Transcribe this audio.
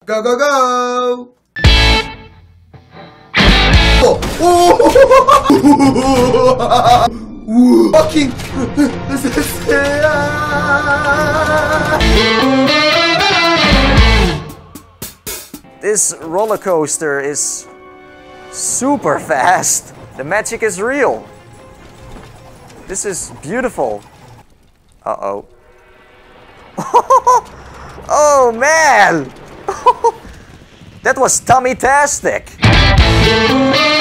Go, go, go! Oh! Oh! Fucking! This is... This roller coaster is super fast. The magic is real. This is beautiful. Uh-oh. Oh man! That was tummy-tastic!